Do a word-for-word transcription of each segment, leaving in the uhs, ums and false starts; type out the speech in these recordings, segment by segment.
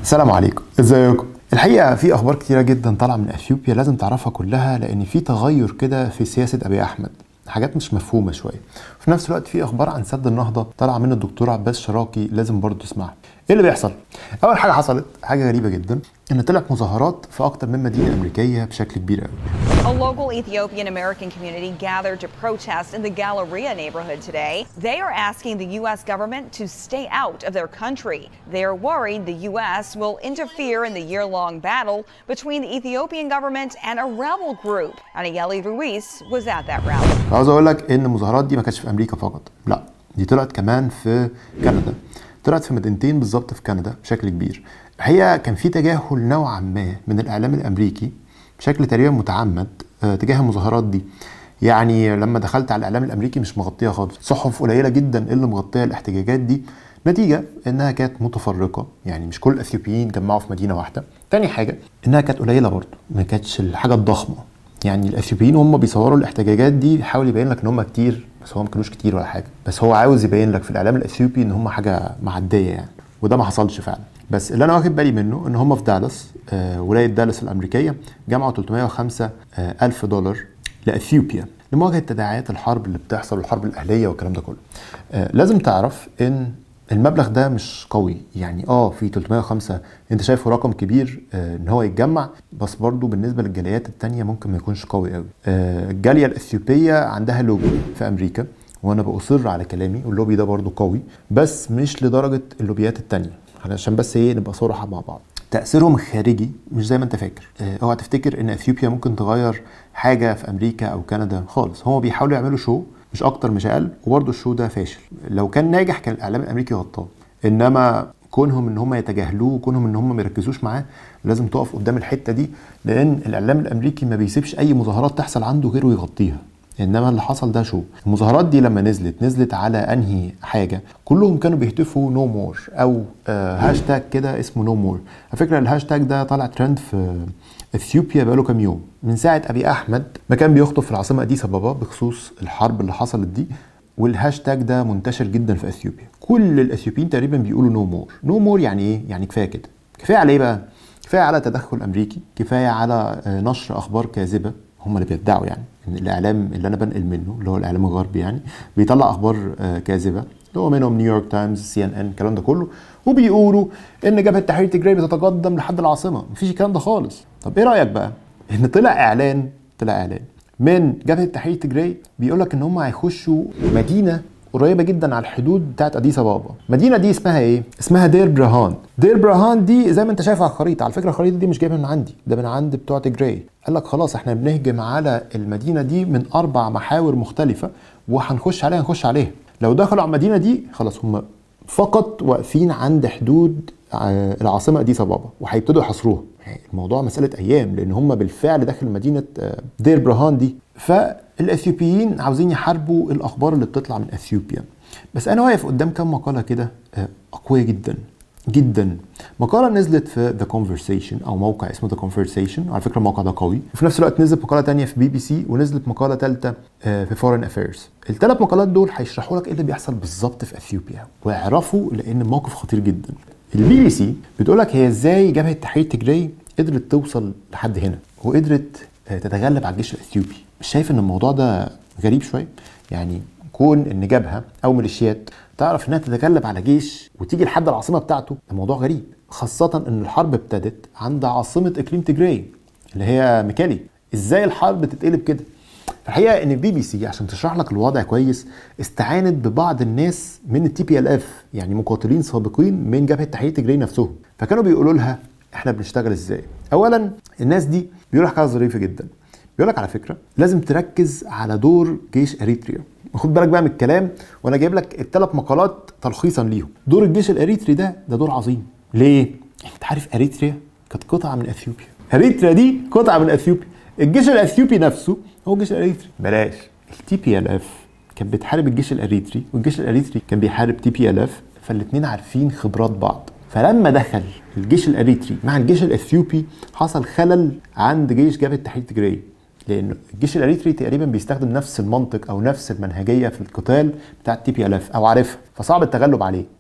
السلام عليكم، ازيكم؟ الحقيقه في اخبار كتيره جدا طالعه من اثيوبيا لازم تعرفها كلها، لان في تغير كده في سياسه ابي احمد، حاجات مش مفهومه شويه. في نفس الوقت في اخبار عن سد النهضه طالعه من الدكتور عباس شراكي لازم برضه تسمعها. ايه اللي بيحصل؟ اول حاجه حصلت حاجه غريبه جدا، ان طلعت مظاهرات في اكتر من مدينه امريكيه بشكل كبير قوي. A local Ethiopian American community gathered to protest in the Galleria neighborhood today. They are asking the U S government to stay out of their country. They are worried the U S will interfere in the year-long battle between the Ethiopian government and a rebel group. Anayeli Ruiz was at that rally. عاوز اقول لك ان المظاهرات دي ما كانتش في امريكا فقط، لا دي طلعت كمان في كندا، طلعت في مدينتين بالظبط في كندا بشكل كبير. الحقيقه كان في تجاهل نوعا ما من الاعلام الامريكي بشكل تقريبا متعمد تجاه المظاهرات دي. يعني لما دخلت على الاعلام الامريكي مش مغطيه خالص، صحف قليله جدا اللي مغطيه الاحتجاجات دي، نتيجه انها كانت متفرقه، يعني مش كل الاثيوبيين جمعوا في مدينه واحده. تاني حاجه انها كانت قليله برضه، ما كانتش الحاجه الضخمه. يعني الاثيوبيين وهم بيصوروا الاحتجاجات دي بيحاول يبين لك ان هم كتير، بس هو ما كانوش كتير ولا حاجه، بس هو عاوز يبين لك في الاعلام الاثيوبي ان هم حاجه معديه يعني، وده ما حصلش فعلا. بس اللي انا واخد بالي منه ان هم في دالاس، آه ولايه دالاس الامريكيه، جمعوا ثلاثمائة وخمسة ألف دولار لاثيوبيا لمواجهه تداعيات الحرب اللي بتحصل والحرب الاهليه والكلام ده كله. آه لازم تعرف ان المبلغ ده مش قوي، يعني اه في ثلاثمائة وخمسة انت شايفه رقم كبير آه ان هو يتجمع، بس برضو بالنسبه للجاليات التانية ممكن ما يكونش قوي قوي. آه الجاليه الاثيوبيه عندها لوبي في امريكا، وانا باصر على كلامي، واللوبي ده برضو قوي بس مش لدرجه اللوبيات التانية، علشان بس ايه نبقى صراحه مع بعض. تاثيرهم الخارجي مش زي ما انت فاكر. اه اوعى تفتكر ان اثيوبيا ممكن تغير حاجه في امريكا او كندا خالص. هم بيحاولوا يعملوا شو مش اكتر مش اقل، وبرده الشو ده فاشل. لو كان ناجح كان الاعلام الامريكي غطاه، انما كونهم ان هم يتجاهلوه، كونهم ان هم ما يركزوش معاه، لازم تقف قدام الحته دي، لان الاعلام الامريكي ما بيسيبش اي مظاهرات تحصل عنده غير ويغطيها. انما اللي حصل ده شو. المظاهرات دي لما نزلت نزلت على انهي حاجه؟ كلهم كانوا بيهتفوا نو مور او آه هاشتاج كده اسمه نو مور. على فكره الهاشتاج ده طالع ترند في اثيوبيا بقاله كام يوم، من ساعه ابي احمد ما كان بيخطب في العاصمه اديس ابابا بخصوص الحرب اللي حصلت دي، والهاشتاج ده منتشر جدا في اثيوبيا. كل الاثيوبيين تقريبا بيقولوا نو مور. نو مور يعني ايه؟ يعني كفايه كده. كفايه على ايه بقى؟ كفايه على تدخل امريكي، كفايه على آه نشر اخبار كاذبه. هم اللي بيدعوا يعني ان الاعلام اللي انا بنقل منه اللي هو الاعلام الغربي يعني بيطلع اخبار آه كاذبه، اللي هو منهم نيويورك تايمز، سي ان ان، الكلام ده كله، وبيقولوا ان جبهه تحرير تجري بتتقدم لحد العاصمه. مفيش الكلام ده خالص. طب ايه رايك بقى ان طلع اعلان طلع اعلان من جبهه تحرير تجري بيقول لك ان هم هيخشوا مدينه قريبه جدا على الحدود بتاعت اديس ابابا. المدينه دي اسمها ايه؟ اسمها دير برهان. دير برهان دي زي ما انت شايف على الخريطه، على فكره الخريطه دي مش جايبها من عندي، ده من عند بتوع تجري. قال لك خلاص احنا بنهجم على المدينه دي من اربع محاور مختلفه، وهنخش عليها هنخش عليها. لو دخلوا على المدينه دي خلاص هم فقط واقفين عند حدود العاصمه اديس ابابا، وهيبتدوا يحاصروها. الموضوع مساله ايام، لان هم بالفعل داخل مدينه دير برهان دي. فالاثيوبيين عاوزين يحاربوا الاخبار اللي بتطلع من اثيوبيا. بس انا واقف قدام كام مقاله كده قويه جدا جدا. مقاله نزلت في ذا كونفرسيشن او موقع اسمه ذا كونفرسيشن، على فكره الموقع ده قوي. وفي نفس الوقت نزلت مقاله ثانيه في بي بي سي، ونزلت مقاله ثالثه في فورين افيرز. الثلاث مقالات دول هيشرحوا لك ايه اللي بيحصل بالظبط في اثيوبيا، واعرفوا لان الموقف خطير جدا. البي بي سي بتقول لك هي ازاي جبهه تحرير تجري قدرت توصل لحد هنا، وقدرت تتغلب على الجيش الاثيوبي. مش شايف ان الموضوع ده غريب شويه؟ يعني كون ان جبهه او ميليشيات تعرف انها تتغلب على جيش وتيجي لحد العاصمه بتاعته، ده موضوع غريب، خاصه ان الحرب ابتدت عند عاصمه اقليم تجري اللي هي ميكالي. ازاي الحرب تتقلب كده؟ الحقيقه ان البي بي سي عشان تشرح لك الوضع كويس استعانت ببعض الناس من التي بي ال اف، يعني مقاتلين سابقين من جبهه تحرير تجري نفسهم، فكانوا بيقولوا لها احنا بنشتغل ازاي. اولا الناس دي بيقولوا حاجه ظريفه جدا، بيقول لك على فكره لازم تركز على دور جيش اريتريا. خد بالك بقى من الكلام، وانا جايب لك الثلاث مقالات تلخيصا ليهم. دور الجيش الاريتري ده ده دور عظيم. ليه؟ انت عارف اريتريا كانت قطعه من اثيوبيا. اريتريا دي قطعه من اثيوبيا. الجيش الاثيوبي نفسه هو الجيش الاريتري. بلاش التي بي ال اف كانت بتحارب الجيش الاريتري، والجيش الاريتري كان بيحارب تي بي ال اف، فالاثنين عارفين خبرات بعض. فلما دخل الجيش الاريتري مع الجيش الاثيوبي حصل خلل عند جيش جبهه تحرير تجري، لان الجيش الاريتري تقريبا بيستخدم نفس المنطق او نفس المنهجيه في القتال بتاع التي بي ال اف او عارفها، فصعب التغلب عليه.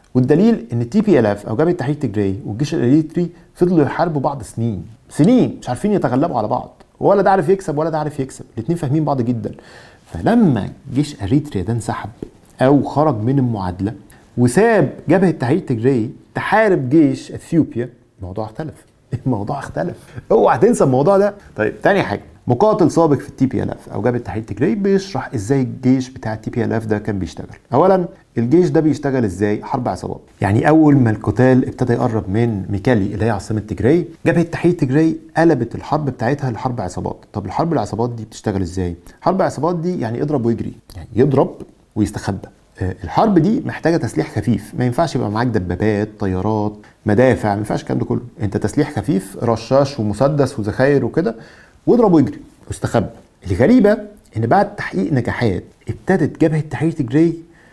والدليل ان التي بي ال اف او جبهه تحرير تجري والجيش الاريتري فضلوا يحاربوا بعض سنين سنين مش عارفين يتغلبوا على بعض، ولا ده عارف يكسب ولا ده عارف يكسب، الاثنين فاهمين بعض جدا. فلما جيش اريتريا ده انسحب او خرج من المعادله وساب جبهه تحرير تجري تحارب جيش اثيوبيا، الموضوع اختلف. الموضوع اختلف، اوعى تنسى الموضوع ده. طيب تاني حاجه، مقاتل سابق في التي بي ال اف او جبهه تحرير تجري بيشرح ازاي الجيش بتاع التي بي ال اف ده كان بيشتغل. اولا الجيش ده بيشتغل ازاي؟ حرب عصابات. يعني اول ما القتال ابتدى يقرب من ميكالي اللي هي عاصمه تجري، جبهه تحرير تجري قلبت الحرب بتاعتها لحرب عصابات. طب الحرب العصابات دي بتشتغل ازاي؟ حرب عصابات دي يعني اضرب ويجري، يعني يضرب ويستخبى. الحرب دي محتاجه تسليح خفيف، ما ينفعش يبقى معاك دبابات، طيارات، مدافع، ما ينفعش الكلام ده كله. انت تسليح خفيف، رشاش ومسدس وذخاير وكده، واضرب ويجري واستخبى. الغريبه ان بعد تحقيق نجاحات ابتدت جبهه تحرير تجري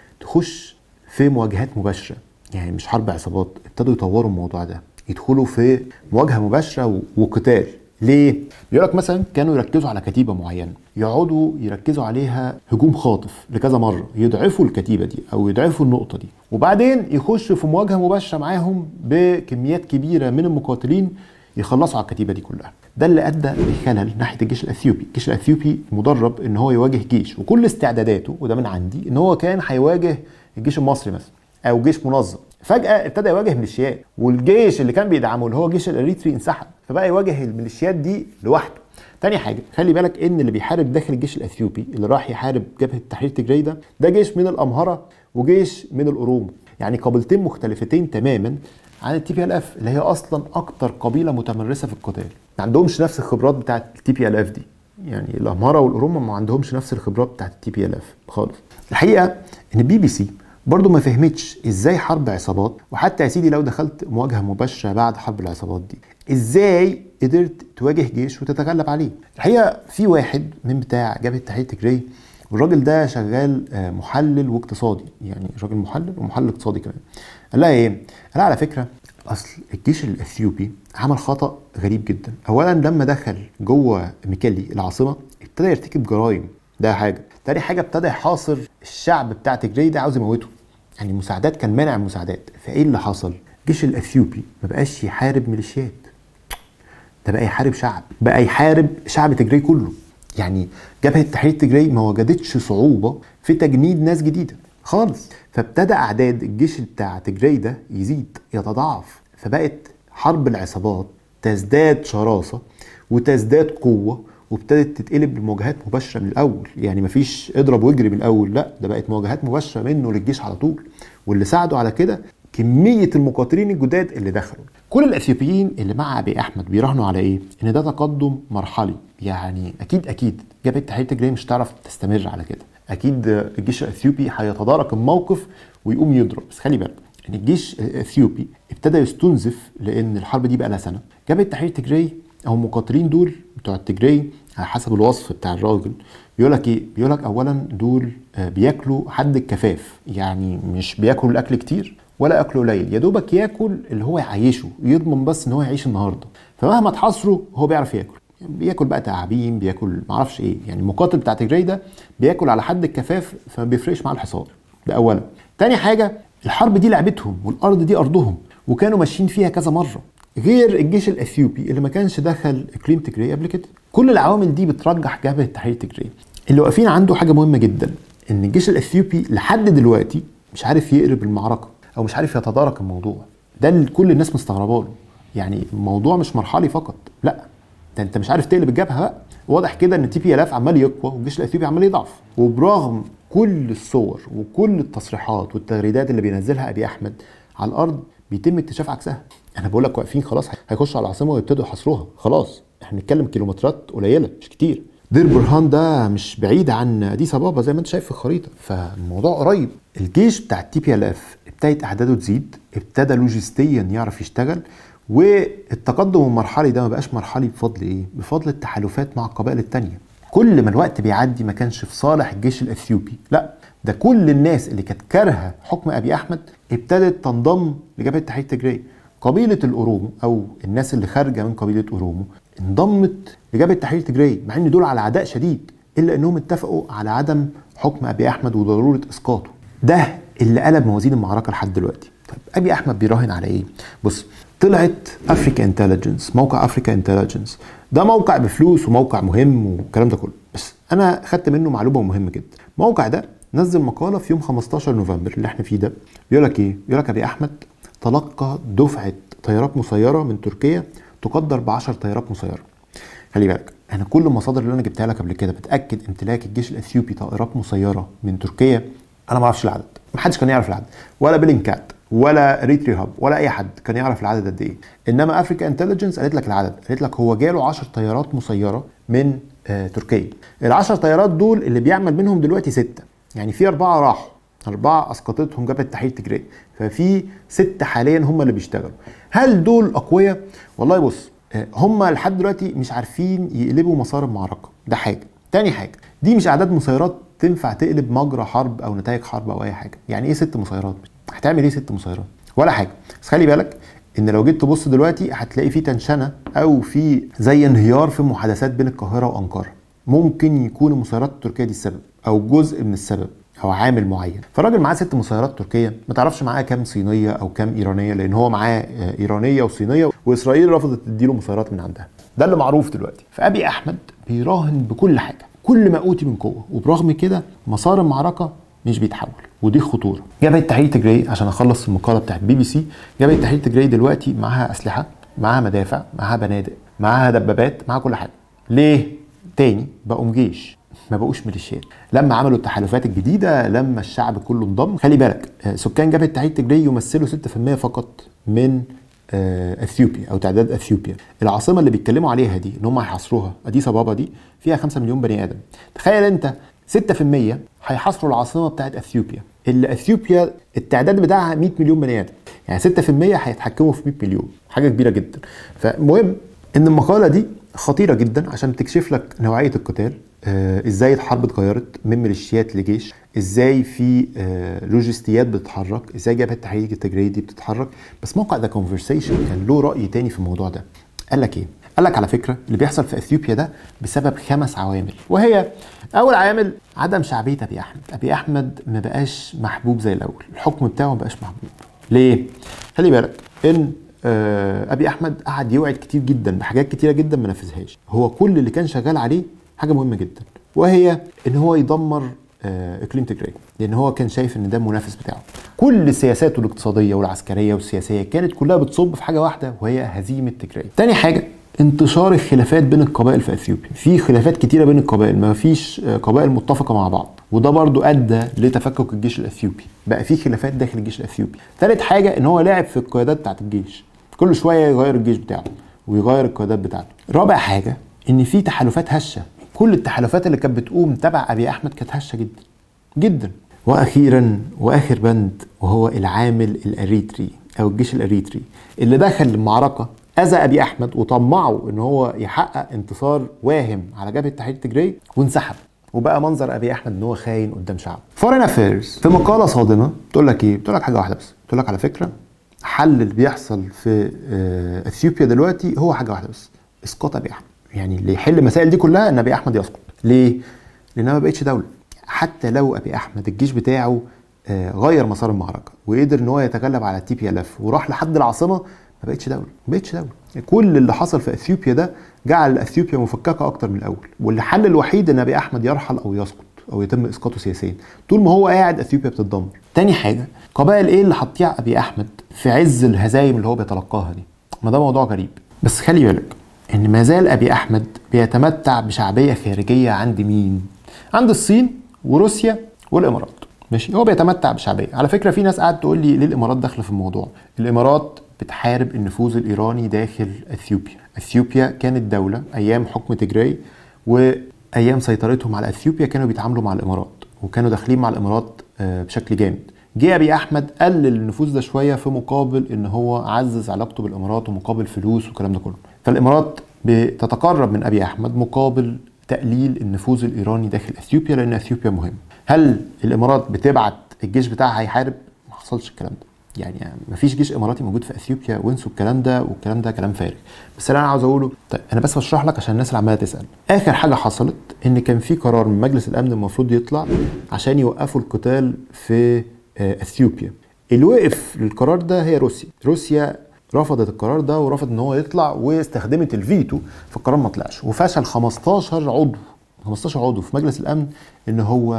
تخش في مواجهات مباشره، يعني مش حرب عصابات، ابتدوا يطوروا الموضوع ده، يدخلوا في مواجهه مباشره وقتال. ليه؟ بيقول لك مثلا كانوا يركزوا على كتيبه معينه، يقعدوا يركزوا عليها هجوم خاطف لكذا مره، يضعفوا الكتيبه دي او يضعفوا النقطه دي، وبعدين يخشوا في مواجهه مباشره معاهم بكميات كبيره من المقاتلين يخلصوا على الكتيبه دي كلها. ده اللي ادى لخلل ناحيه الجيش الاثيوبي. الجيش الاثيوبي مدرب ان هو يواجه جيش، وكل استعداداته وده من عندي ان هو كان هيواجه الجيش المصري مثلا او جيش منظم. فجاه ابتدى يواجه ميليشيات، والجيش اللي كان بيدعمه اللي هو الجيش الاريتري انسحب، فبقى يواجه الميليشيات دي لوحده. تاني حاجه، خلي بالك ان اللي بيحارب داخل الجيش الاثيوبي اللي راح يحارب جبهه تحرير تجري ده ده جيش من الامهره وجيش من الاورومو، يعني قبيلتين مختلفتين تماما عن التي بي ال اف اللي هي اصلا اكتر قبيله متمرسه في القتال. ما عندهمش نفس الخبرات بتاعه التي بي ال اف دي، يعني الامهره والاورومو ما عندهمش نفس الخبرات بتاعه التي بي ال اف خالص. الحقيقه ان البي بي سي برضو ما فهمتش ازاي حرب عصابات، وحتى يا سيدي لو دخلت مواجهه مباشره بعد حرب العصابات دي ازاي قدرت تواجه جيش وتتغلب عليه. الحقيقه في واحد من بتاع جبهه تحرير تجري، والراجل ده شغال محلل واقتصادي، يعني راجل محلل ومحلل اقتصادي كمان. قال لها ايه؟ قال لها على فكره اصل الجيش الاثيوبي عمل خطا غريب جدا. اولا لما دخل جوه ميكالي العاصمه ابتدى يرتكب جرائم، ده حاجه. تاني حاجه ابتدى يحاصر الشعب بتاع تجري ده، عاوز يموته، يعني مساعدات كان مانع المساعدات. فايه اللي حصل؟ الجيش الاثيوبي ما بقاش يحارب ميليشيات، ده بقى يحارب شعب، بقى يحارب شعب تجري كله. يعني جبهه تحرير تجري ما وجدتش صعوبه في تجنيد ناس جديده خالص، فابتدى اعداد الجيش بتاع تجري ده يزيد يتضاعف، فبقت حرب العصابات تزداد شراسه وتزداد قوه، وابتدت تتقلب لمواجهات مباشره من الاول. يعني مفيش اضرب واجري من الاول، لا ده بقت مواجهات مباشره منه للجيش على طول. واللي ساعدوا على كده كميه المقاتلين الجداد اللي دخلوا. كل الاثيوبيين اللي مع ابي احمد بيراهنوا على ايه؟ ان ده تقدم مرحلي، يعني اكيد اكيد جبهه تحرير تجري مش هتعرف تستمر على كده، اكيد الجيش الاثيوبي هيتدارك الموقف ويقوم يضرب. بس خلي بالك ان الجيش الاثيوبي ابتدى يستنزف، لان الحرب دي بقى لها سنه. جبهه تحرير تجري او المقاتلين دول بتوع التجري على حسب الوصف بتاع الراجل بيقول لك ايه؟ بيقول لك اولا دول بياكلوا حد الكفاف، يعني مش بياكلوا الاكل كتير ولا اكله قليل، يا دوبك ياكل اللي هو يعيشه، يضمن بس ان هو يعيش النهارده. فمهما تحاصره هو بيعرف ياكل، بياكل بقى تعابين، بياكل معرفش ايه. يعني المقاتل بتاع تجري ده بياكل على حد الكفاف، فما بيفرقش معاه الحصار. ده اولا. تاني حاجه، الحرب دي لعبتهم والارض دي ارضهم، وكانوا ماشيين فيها كذا مره، غير الجيش الاثيوبي اللي ما كانش دخل اقليم تجري قبل كده. كل العوامل دي بترجح جبهه تحرير تجري. اللي واقفين عنده حاجه مهمه جدا، ان الجيش الاثيوبي لحد دلوقتي مش عارف يقلب المعركه او مش عارف يتدارك الموضوع. ده اللي كل الناس مستغربه له. يعني الموضوع مش مرحلي فقط، لا ده انت مش عارف تقلب الجبهه بقى. واضح كده ان التي بي ال اف عمال يقوى والجيش الاثيوبي عمال يضعف. وبرغم كل الصور وكل التصريحات والتغريدات اللي بينزلها ابي احمد، على الارض بيتم اكتشاف عكسها. انا بقول لك واقفين خلاص هيخشوا على العاصمه ويبتدوا يحاصروها، خلاص احنا بنتكلم كيلومترات قليله مش كتير. دير برهان ده مش بعيد عن اديس ابابا زي ما انت شايف في الخريطه، فالموضوع قريب. الجيش بتاع التي بي ال اف ابتدت اعداده تزيد، ابتدى لوجستيا يعرف يشتغل، والتقدم المرحلي ده ما بقاش مرحلي بفضل ايه؟ بفضل التحالفات مع القبائل التانيه. كل ما الوقت بيعدي ما كانش في صالح الجيش الاثيوبي، لا ده كل الناس اللي كانت كارهه حكم ابي احمد ابتدت تنضم لجبهه تحرير تجري. قبيله الاورومو او الناس اللي خارجه من قبيله اورومو انضمت لجبهه تحرير تجري، مع ان دول على عداء شديد، الا انهم اتفقوا على عدم حكم ابي احمد وضروره اسقاطه. ده اللي قلب موازين المعركه لحد دلوقتي. طيب ابي احمد بيراهن على ايه؟ بص، طلعت افريكا انتليجنس، موقع افريكا انتليجنس ده موقع بفلوس وموقع مهم والكلام ده كله، بس انا خدت منه معلومه مهمه جدا. الموقع ده نزل مقاله في يوم خمستاشر نوفمبر اللي احنا فيه ده، بيقول لك ايه؟ بيقول لك ابي احمد تلقى دفعه طيارات مسيره من تركيا تقدر ب عشر طيارات مسيره. خلي بالك، انا كل المصادر اللي انا جبتها لك قبل كده بتاكد امتلاك الجيش الاثيوبي طائرات مسيره من تركيا. انا ما اعرفش العدد، ما حدش كان يعرف العدد، ولا بلينكات ولا ريتري هاب ولا اي حد كان يعرف العدد قد ايه. انما افريكا انتليجنس قالت لك العدد، قالت لك هو جاله عشر طيارات مسيره من آه تركيا. العشر طيارات دول اللي بيعمل منهم دلوقتي سته، يعني في اربعه راحوا، اربعه اسقطتهم جبهه التحرير التجري، ففي سته حاليا هم اللي بيشتغلوا. هل دول اقوياء؟ والله بص، آه هم لحد دلوقتي مش عارفين يقلبوا مسار المعركه، ده حاجه. تاني حاجه، دي مش اعداد مسيرات تنفع تقلب مجرى حرب او نتائج حرب او اي حاجه. يعني ايه ست مسيرات؟ هتعمل ايه ست مسيرات؟ ولا حاجه. بس خلي بالك ان لو جيت تبص دلوقتي هتلاقي في تنشنه او في زي انهيار في المحادثات بين القاهره وانقره. ممكن يكون المسيرات التركيه دي السبب او جزء من السبب او عامل معين. فالراجل معاه ست مسيرات تركيه، ما تعرفش معاه كام صينيه او كام ايرانيه، لان هو معاه ايرانيه وصينيه، واسرائيل رفضت تديله مسيرات من عندها. ده اللي معروف دلوقتي. فابي احمد بيراهن بكل حاجه، كل ما اوتي من قوه، وبرغم كده مسار المعركه مش بيتحول، ودي خطوره. جبهه التحرير التجري، عشان اخلص المقاله بتاعت بي بي سي، جبهه التحرير التجري دلوقتي معاها اسلحه، معاها مدافع، معاها بنادق، معاها دبابات، معاها كل حاجه. ليه؟ تاني بقوا جيش، ما بقوش ميليشيات. لما عملوا التحالفات الجديده، لما الشعب كله انضم. خلي بالك سكان جبهه التحرير التجري يمثلوا ستة في المية فقط من اثيوبيا او تعداد اثيوبيا. العاصمه اللي بيتكلموا عليها دي ان هم هيحاصروها، اديس ابابا دي فيها خمسة مليون بني ادم. تخيل انت ستة في المية هيحاصروا العاصمه بتاعت اثيوبيا، اللي اثيوبيا التعداد بتاعها مية مليون بني ادم، يعني ستة في المية هيتحكموا في مية مليون، حاجه كبيره جدا. فالمهم ان المقاله دي خطيره جدا عشان تكشف لك نوعيه القتال، آه ازاي الحرب اتغيرت من ميليشيات لجيش، ازاي في آه لوجستيات بتتحرك، ازاي جبهه التحرير التجري دي بتتحرك. بس موقع ذا كونفرسيشن كان له راي تاني في الموضوع ده. قال لك ايه؟ قال لك على فكره اللي بيحصل في اثيوبيا ده بسبب خمس عوامل، وهي اول عامل عدم شعبيه ابي احمد. ابي احمد ما بقاش محبوب زي الاول، الحكم بتاعه ما بقاش محبوب. ليه؟ خلي بالك ان آه ابي احمد قعد يوعد كتير جدا بحاجات كتيره جدا ما نفذهاش. هو كل اللي كان شغال عليه حاجه مهمه جدا، وهي ان هو يدمر آه اقليم تجري، لان هو كان شايف ان ده المنافس بتاعه. كل سياساته الاقتصاديه والعسكريه والسياسيه كانت كلها بتصب في حاجه واحده، وهي هزيمه تجري. تاني حاجه انتشار الخلافات بين القبائل في اثيوبيا، في خلافات كتيره بين القبائل، ما فيش قبائل متفقه مع بعض، وده برضو ادى لتفكك الجيش الاثيوبي، بقى في خلافات داخل الجيش الاثيوبي. ثالث حاجه ان هو لعب في القيادات بتاعت الجيش، كل شويه يغير الجيش بتاعه ويغير القيادات بتاعته. رابع حاجه ان في تحالفات هشه، كل التحالفات اللي كانت بتقوم تبع ابي احمد كانت هشه جدا جدا. واخيرا واخر بند، وهو العامل الاريتري او الجيش الاريتري اللي دخل المعركه اذى ابي احمد وطمعه ان هو يحقق انتصار واهم على جبهه التحرير التجري، وانسحب، وبقى منظر ابي احمد ان هو خاين قدام شعبه. فورين افيرز في مقاله صادمه بتقول لك ايه؟ بتقول لك حاجه واحده بس، بتقول لك على فكره حل اللي بيحصل في اثيوبيا دلوقتي هو حاجه واحده بس، اسقاط ابي احمد. يعني اللي يحل المسائل دي كلها ان ابي احمد يسقط. ليه؟ لانها ما بقتش دوله. حتى لو ابي احمد الجيش بتاعه غير مسار المعركه وقدر ان هو يتغلب على التي بي ال اف وراح لحد العاصمه، ما بقتش دوله، ما بقتش دوله. كل اللي حصل في اثيوبيا ده جعل اثيوبيا مفككه اكتر من الاول، والحل الوحيد ان ابي احمد يرحل او يسقط او يتم اسقاطه سياسيا. طول ما هو قاعد اثيوبيا بتتدمر. تاني حاجه، قبائل ايه اللي هتطيع ابي احمد في عز الهزايم اللي هو بيتلقاها دي؟ ما ده موضوع غريب. بس خلي بالك ان ما زال ابي احمد بيتمتع بشعبيه خارجيه عند مين؟ عند الصين وروسيا والامارات. ماشي، هو بيتمتع بشعبيه. على فكره في ناس قاعده تقول لي ليه الامارات داخله في الموضوع؟ الامارات بتحارب النفوذ الايراني داخل اثيوبيا. اثيوبيا كانت دوله ايام حكم تجري، وايام سيطرتهم على اثيوبيا كانوا بيتعاملوا مع الامارات، وكانوا داخلين مع الامارات بشكل جامد. جه ابي احمد قلل النفوذ ده شويه في مقابل ان هو عزز علاقته بالامارات ومقابل فلوس والكلام ده كله. فالامارات بتتقرب من ابي احمد مقابل تقليل النفوذ الايراني داخل اثيوبيا، لان اثيوبيا مهم. هل الامارات بتبعت الجيش بتاعها هيحارب؟ ما حصلش الكلام ده. يعني ما فيش جيش اماراتي موجود في اثيوبيا، وانسوا الكلام ده، والكلام ده كلام فارغ. بس اللي انا عاوز اقوله، طيب انا بس بشرح لك عشان الناس اللي عماله تسال. اخر حاجه حصلت ان كان في قرار من مجلس الامن المفروض يطلع عشان يوقفوا القتال في اثيوبيا. اللي وقف للقرار ده هي روسيا. روسيا رفضت القرار ده ورفض ان هو يطلع، واستخدمت الفيتو فالقرار ما طلعش، وفشل خمستاشر عضو خمستاشر عضو في مجلس الامن ان هو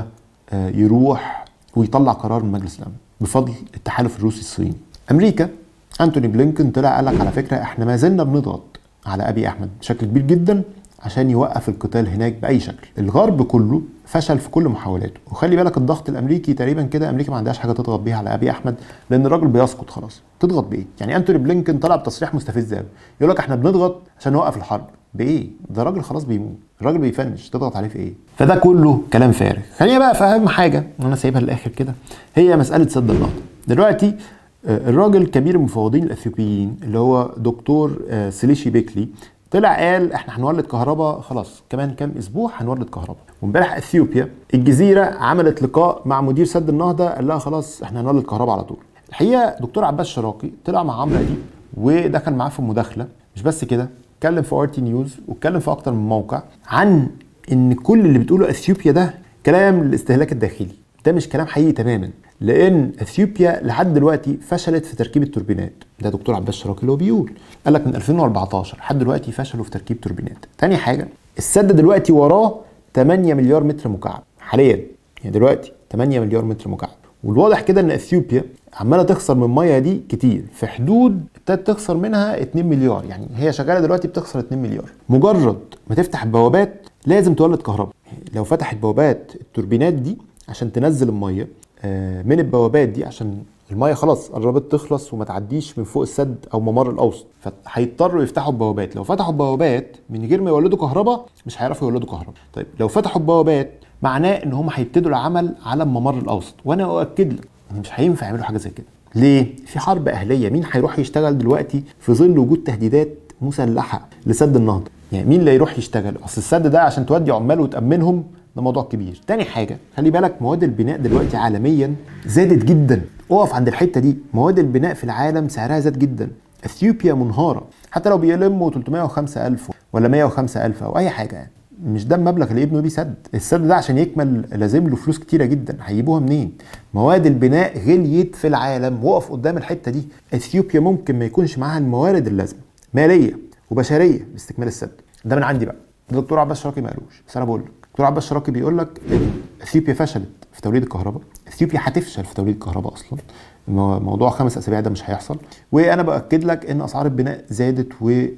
يروح ويطلع قرار من مجلس الامن بفضل التحالف الروسي الصيني. امريكا انتوني بلينكن طلع قال لك على فكره احنا ما زلنا بنضغط على ابي احمد بشكل كبير جدا عشان يوقف القتال هناك باي شكل. الغرب كله فشل في كل محاولاته، وخلي بالك الضغط الامريكي تقريبا كده امريكا ما عندهاش حاجه تضغط بيها على ابي احمد، لان الراجل بيسقط خلاص. تضغط بايه؟ يعني انتوني بلينكن طلع بتصريح مستفز قوي يقول لك احنا بنضغط عشان نوقف الحرب. بايه؟ ده راجل خلاص بيموت، الراجل بيفنش، تضغط عليه في ايه؟ فده كله كلام فارغ. خلينا بقى في اهم حاجه وانا سايبها للاخر كده، هي مساله سد النهضه. دلوقتي الراجل كبير المفوضين الاثيوبيين اللي هو دكتور سليشي بيكلي طلع قال احنا هنولد كهرباء خلاص كمان كام اسبوع هنولد كهرباء. وامبارح اثيوبيا الجزيره عملت لقاء مع مدير سد النهضه قال لها خلاص احنا هنولد كهرباء على طول. الحقيقه دكتور عباس شراقي طلع مع عمرو اديب ودخل معاه في مداخله، مش بس كده اتكلم في ار تي نيوز واتكلم في اكتر من موقع عن ان كل اللي بتقوله اثيوبيا ده كلام للاستهلاك الداخلي. ده مش كلام حقيقي تماما، لان اثيوبيا لحد دلوقتي فشلت في تركيب التوربينات. ده دكتور عباس شراقي اللي هو بيقول، قال لك من ألفين وأربعتاشر لحد دلوقتي فشلوا في تركيب توربينات. تاني حاجه السد دلوقتي وراه تمانية مليار متر مكعب حاليا، يعني دلوقتي تمانية مليار متر مكعب، والواضح كده ان اثيوبيا عماله تخسر من الميه دي كتير، في حدود ابتدت تخسر منها اتنين مليار، يعني هي شغاله دلوقتي بتخسر اتنين مليار. مجرد ما تفتح البوابات لازم تولد كهرباء. لو فتحت بوابات التوربينات دي عشان تنزل الميه من البوابات دي، عشان الميه خلاص قربت تخلص وما تعديش من فوق السد او ممر الاوسط، فهيضطروا يفتحوا البوابات. لو فتحوا البوابات من غير ما يولدوا كهرباء مش هيعرفوا يولدوا كهرباء. طيب لو فتحوا البوابات معناه ان هم هيبتدوا العمل على الممر الاوسط، وانا اؤكد لك ان مش هينفع يعملوا حاجه زي كده. ليه؟ في حرب اهليه، مين هيروح يشتغل دلوقتي في ظل وجود تهديدات مسلحه لسد النهضه؟ يعني مين اللي يروح يشتغل؟ اصل السد ده عشان تودي عمال وتامنهم ده موضوع كبير. تاني حاجه خلي بالك مواد البناء دلوقتي عالميا زادت جدا، اقف عند الحته دي. مواد البناء في العالم سعرها زاد جدا. اثيوبيا منهاره، حتى لو بيلموا تلتمية وخمسة ألف ولا مية وخمسة ألف او اي حاجه، يعني مش ده المبلغ اللي يبنوا بيه سد. السد ده عشان يكمل لازم له فلوس كتيره جدا، هيجيبوها منين؟ مواد البناء غليت في العالم. وقف قدام الحته دي. اثيوبيا ممكن ما يكونش معاها الموارد اللازمه ماليه وبشريه لاستكمال السد. ده من عندي بقى، ده دكتور عباس شراقي ما قالوش، بس انا بقول لك دكتور عباس شراقي بيقول لك ان اثيوبيا فشلت في توليد الكهرباء، اثيوبيا هتفشل في توليد الكهرباء اصلا، موضوع خمس اسابيع ده مش هيحصل. وانا باكد لك ان اسعار البناء زادت،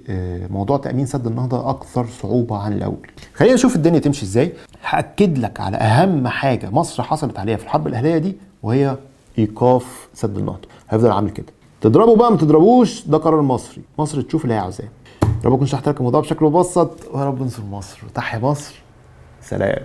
وموضوع تامين سد النهضه اكثر صعوبه عن الاول. خلينا نشوف الدنيا تمشي ازاي. هاكد لك على اهم حاجه مصر حصلت عليها في الحرب الاهليه دي، وهي ايقاف سد النهضه. هيفضل عامل كده، تضربوا بقى ما تضربوش ده قرار مصري، مصر تشوف اللي هي عاوزاه. يا رب اكون شرحت لك الموضوع بشكل مبسط، ويا رب انصر مصر وتحيا مصر. سلام.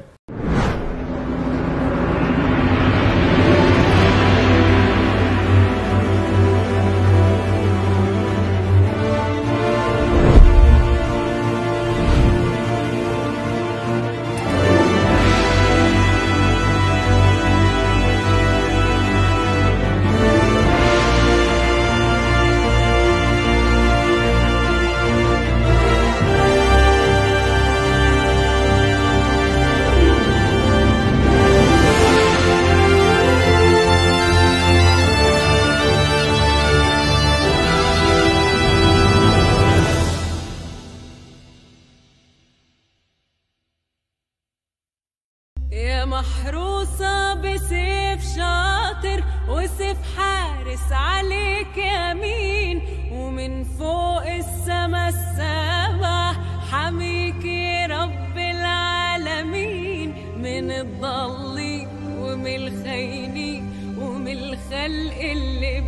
يا محروسة بسيف شاطر وسيف حارس عليك يمين، ومن فوق السما السبع حميك يا رب العالمين، من الضالين ومن الخاينين ومن الخلق اللي